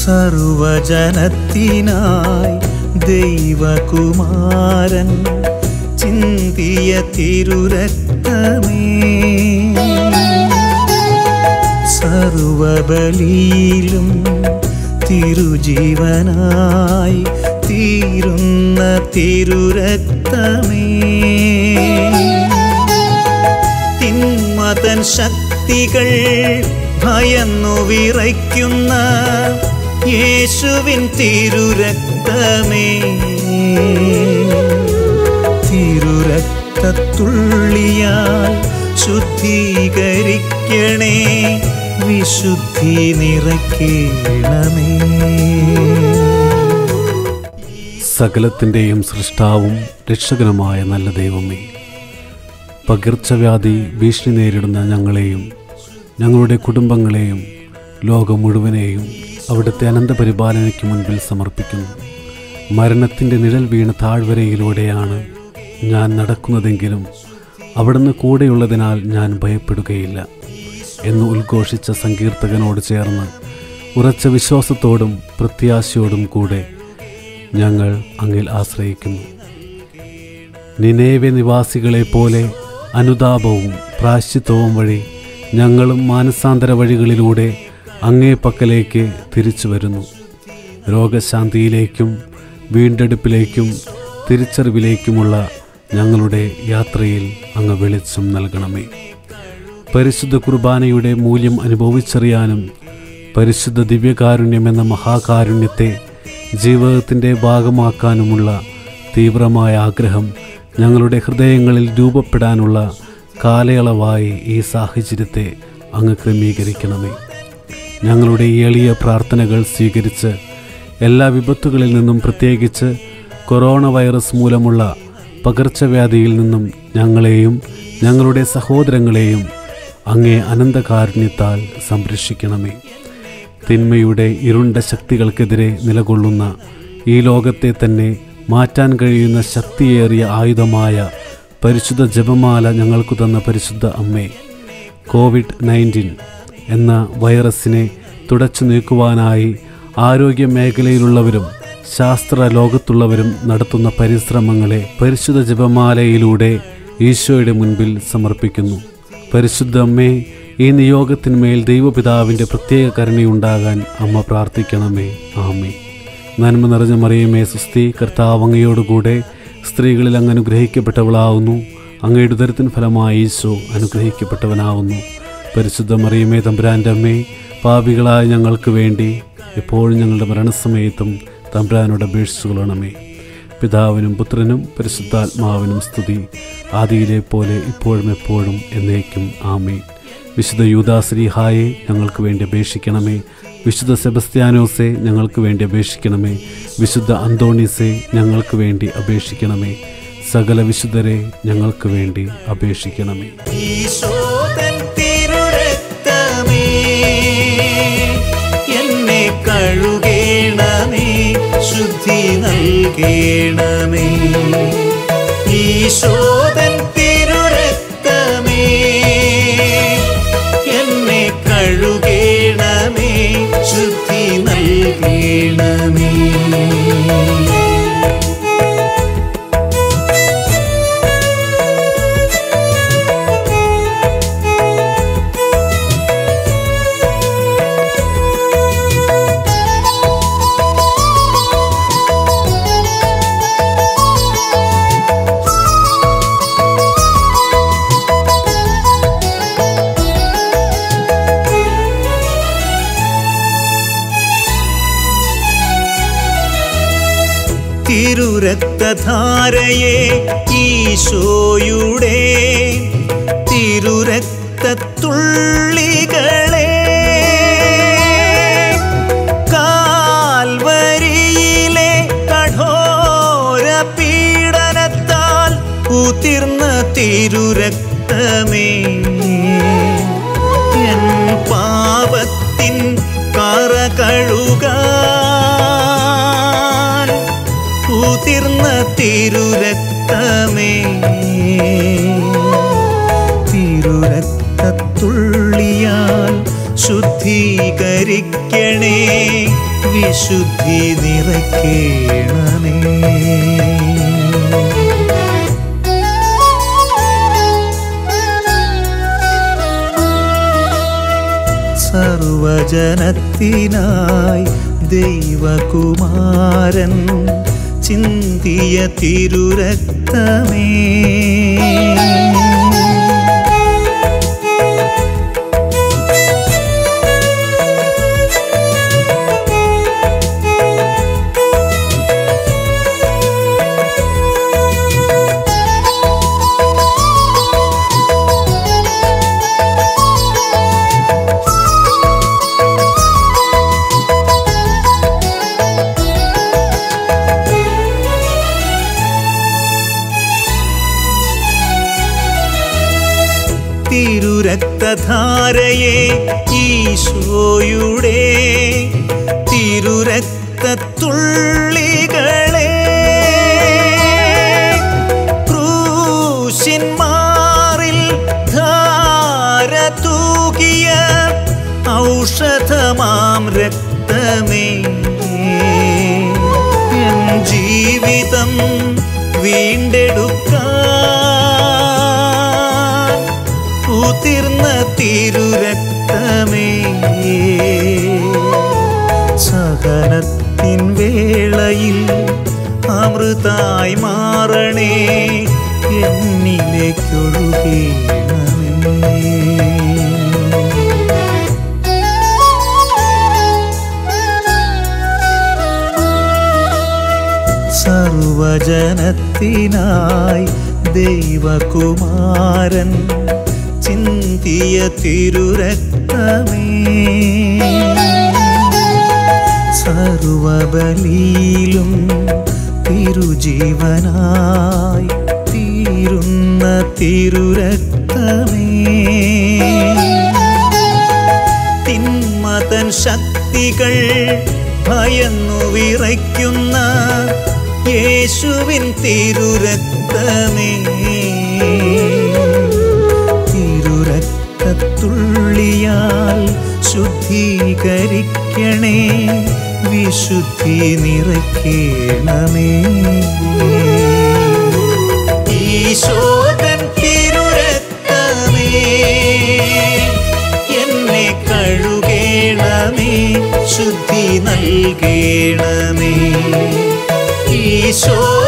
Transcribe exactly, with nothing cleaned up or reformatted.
സർവജനത്തിനായി ദൈവകുമാരൻ ചിന്തിയ തിരുരക്തമേ, സർവബലിയിലും തിരുജീവനായി തീരുന്ന തിരുരക്തമേ, തിന്മതൻ ശക്തികൾ ഭയന്നു വിറയ്ക്കുന്ന യേശുവിൻ തിരുരക്തമേ, തിരുരക്തത്തുള്ളിയാൽ ശുദ്ധീകരിക്കണേ, വിശുദ്ധി നിറയ്ക്കണമേ. സകലത്തിൻ്റെയും സൃഷ്ടാവും രക്ഷകനുമായ നല്ല ദൈവമേ, പകർച്ചവ്യാധി ഭീഷണി നേരിടുന്ന ഞങ്ങളെയും ഞങ്ങളുടെ കുടുംബങ്ങളെയും ലോകം മുഴുവനെയും അവിടുത്തെ അനന്തപരിപാലനയ്ക്ക് മുൻപിൽ സമർപ്പിക്കുന്നു. മരണത്തിൻ്റെ നിഴൽ വീണ താഴ്വരയിലൂടെയാണ് ഞാൻ നടക്കുന്നതെങ്കിലും അവിടുന്ന് കൂടെയുള്ളതിനാൽ ഞാൻ ഭയപ്പെടുകയില്ല എന്ന് ഉദ്ഘോഷിച്ച സങ്കീർത്തകനോട് ചേർന്ന് ഉറച്ച വിശ്വാസത്തോടും പ്രത്യാശയോടും കൂടെ ഞങ്ങൾ അങ്ങിൽ ആശ്രയിക്കുന്നു. നിനേവെ നിവാസികളെ പോലെ അനുതാപവും പ്രായശ്ചിത്തവും വഴി ഞങ്ങളും മാനസാന്തര വഴികളിലൂടെ അങ്ങേ പക്കലേക്ക് തിരിച്ചു വരുന്നു. രോഗശാന്തിയിലേക്കും വീണ്ടെടുപ്പിലേക്കും തിരിച്ചറിവിലേക്കുമുള്ള ഞങ്ങളുടെ യാത്രയിൽ അങ്ങ് വെളിച്ചം നൽകണമേ. പരിശുദ്ധ കുർബാനയുടെ മൂല്യം അനുഭവിച്ചറിയാനും പരിശുദ്ധ ദിവ്യകാരുണ്യം എന്ന മഹാകാരുണ്യത്തെ ജീവിതത്തിൻ്റെ ഭാഗമാക്കാനുമുള്ള തീവ്രമായ ആഗ്രഹം ഞങ്ങളുടെ ഹൃദയങ്ങളിൽ രൂപപ്പെടാനുള്ള കാലയളവായി ഈ സാഹചര്യത്തെ അങ്ങ് ക്രമീകരിക്കണമേ. ഞങ്ങളുടെ ഈ എളിയ പ്രാർത്ഥനകൾ സ്വീകരിച്ച് എല്ലാ വിപത്തുകളിൽ നിന്നും, പ്രത്യേകിച്ച് കൊറോണ വൈറസ് മൂലമുള്ള പകർച്ചവ്യാധിയിൽ നിന്നും ഞങ്ങളെയും ഞങ്ങളുടെ സഹോദരങ്ങളെയും അങ്ങേ അനന്തകാരുണ്യത്താൽ സംരക്ഷിക്കണമേ. തിന്മയുടെ ഇരുണ്ട ശക്തികൾക്കെതിരെ നിലകൊള്ളുന്ന ഈ ലോകത്തെ തന്നെ മാറ്റാൻ കഴിയുന്ന ശക്തിയേറിയ ആയുധമായ പരിശുദ്ധ ജപമാല ഞങ്ങൾക്ക് തന്ന പരിശുദ്ധ അമ്മേ, കോവിഡ് നയൻറ്റീൻ എന്ന വൈറസിനെ തുടച്ചു നീക്കുവാനായി ആരോഗ്യ മേഖലയിലുള്ളവരും ശാസ്ത്ര ലോകത്തുള്ളവരും നടത്തുന്ന പരിശ്രമങ്ങളെ പരിശുദ്ധ ജപമാലയിലൂടെ ഈശോയുടെ മുൻപിൽ സമർപ്പിക്കുന്നു. പരിശുദ്ധ അമ്മേ, ഈ നിയോഗത്തിന്മേൽ ദൈവപിതാവിൻ്റെ പ്രത്യേക കരുണയുണ്ടാകാൻ അമ്മ പ്രാർത്ഥിക്കണമേ. ആമേൻ. നന്മ നിറഞ്ഞ മറിയമേ സുസ്തി, കർത്താവ് അങ്ങയോടുകൂടെ സ്ത്രീകളിൽ അങ്ങ് അനുഗ്രഹിക്കപ്പെട്ടവളാവുന്നു. അങ്ങയുടെ ഉദരത്തിൻ ഫലമായി ഈശോ അനുഗ്രഹിക്കപ്പെട്ടവനാവുന്നു. പരിശുദ്ധ മറിയമേ തമ്പുരാൻ്റെ അമ്മേ, പാപികളായ ഞങ്ങൾക്ക് വേണ്ടി എപ്പോഴും ഞങ്ങളുടെ മരണസമയത്തും തമ്പുരാനോട് അപേക്ഷിച്ചുകൊള്ളണമേ. പിതാവിനും പുത്രനും പരിശുദ്ധാത്മാവിനും സ്തുതി, ആദിയിലെ പോലെ ഇപ്പോഴും എപ്പോഴും എന്നേക്കും. ആമേൻ. വിശുദ്ധ യൂദാശ്ലീഹായെ ഞങ്ങൾക്ക് വേണ്ടി അപേക്ഷിക്കണമേ. വിശുദ്ധ സെബസ്ത്യാനോസെ ഞങ്ങൾക്ക് വേണ്ടി അപേക്ഷിക്കണമേ. വിശുദ്ധ അന്തോണീസെ ഞങ്ങൾക്ക് വേണ്ടി അപേക്ഷിക്കണമേ. സകല വിശുദ്ധരെ ഞങ്ങൾക്ക് വേണ്ടി അപേക്ഷിക്കണമേ. എന്നെ കഴുകേണമേ, ശുദ്ധി നൽകേണമേ. ഈശോദൻ തിരുരക്തമേ, എന്നെ കഴുകേണമേ, ശുദ്ധി നൽകേണമേ. തിരുരക്തധാരയെ ഈശോയുടെ തിരുരക്തത്തുള്ളികളെ കാൽവരിയിലെ കഠോര പീഡനത്താൽ ഉതിർന്ന തിരുരക്തമേ, എൻ പാപത്തിൻ കറ കഴുകാൻ ഉതിർന്ന തിരുരക്തമേ, തിരുരക്തത്തുള്ളിയാൽ ശുദ്ധീകരിക്കണേ, വിശുദ്ധി നിറയ്ക്കണമേ. സർവജനത്തിനായി ദൈവകുമാരൻ ചിന്തിയ തിരുരക്തമേ, തിരുരക്തധാരയെ ഈശോയുടെ തിരുരക്തത്തുള്ളികളെ ക്രൂശിന്മാറിൽ ധാര തൂകിയ ഔഷധമാം രക്തമേ, എൻ ജീവിതം വീണ്ടെടുക്കാൻ പൂത്തിർന്ന തിരുരക്തമേ, സഹനത്തിൻ വേളയിൽ അമൃതായി മാറണേ, എന്നിലേക്കൊഴുകണമേ. സർവജനത്തിനായി ദൈവകുമാരൻ ചിന്തിയ തിരുരക്തമേ, സർവബലിയിലും തിരുജീവനായി തീരുന്ന തിരുരക്തമേ, തിന്മതൻ ശക്തികൾ ഭയന്നു വിറയ്ക്കുന്ന യേശുവിൻ തിരുരക്തമേ, തിരുരക്തത്തുള്ളിയാൽ ശുദ്ധീകരിക്കണേ, വിശുദ്ധി നിറയ്ക്കണമേ. ഈശോതൻ തിരുരക്തമേ, എന്നെ കഴുകണമേ, ശുദ്ധി നൽകണമേ. ഈശോ